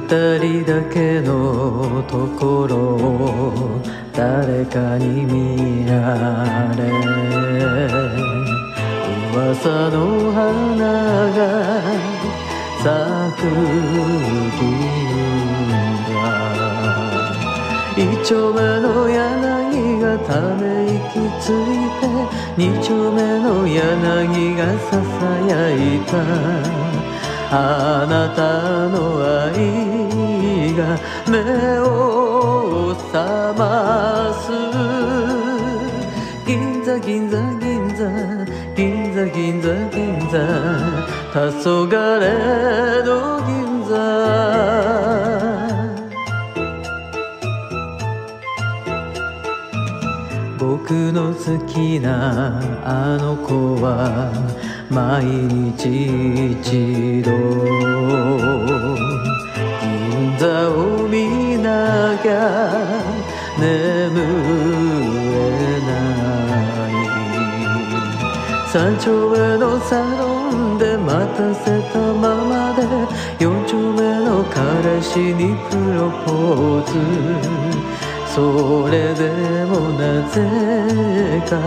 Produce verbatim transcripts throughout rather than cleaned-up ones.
人だけのところを誰かに見られ、噂の花が咲く銀河、一丁目の柳がため息ついて、二丁目の柳がささやいた。あなたの愛が目を覚ます。銀座銀座銀座銀座銀座銀座、黄昏の銀座。僕の好きなあの子は毎日一度銀座を見なきゃ眠れない。三丁目のサロンで待たせたままで、四丁目の彼氏にプロポーズ。それでもなぜか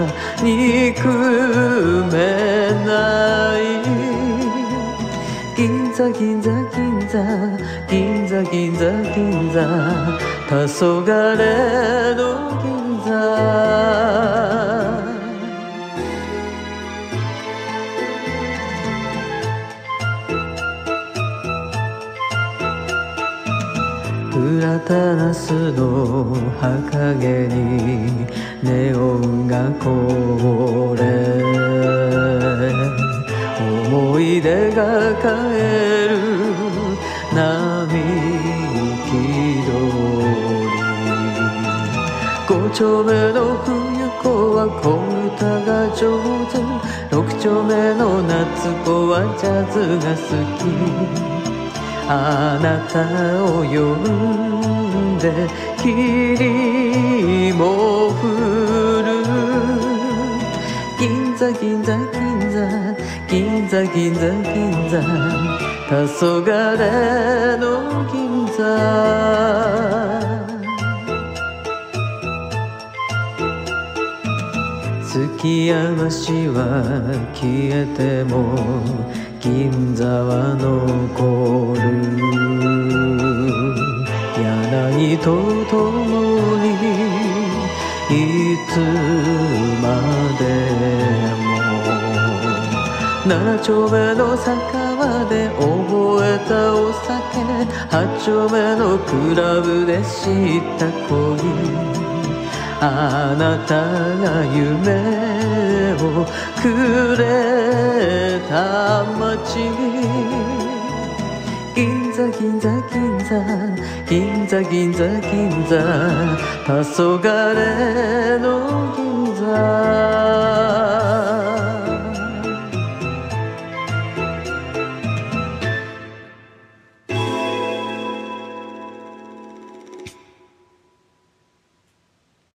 憎めない。銀座銀座銀座銀座銀座銀座、黄昏の銀座。プラタナスの墓毛にネオンがこぼれ、思い出が帰る並木通り。五丁目の冬子は小歌が上手、六丁目の夏子はジャズが好き。あなたを呼んで霧も降る。銀座銀座銀座銀座銀座銀座、黄昏の銀座。月山市は消えても銀座は残る。柳と共にいつまでも。七丁目の酒場で覚えたお酒、八丁目のクラブで知った恋。あなたが夢をくれた街。銀座銀座銀座銀座銀座銀座、黄昏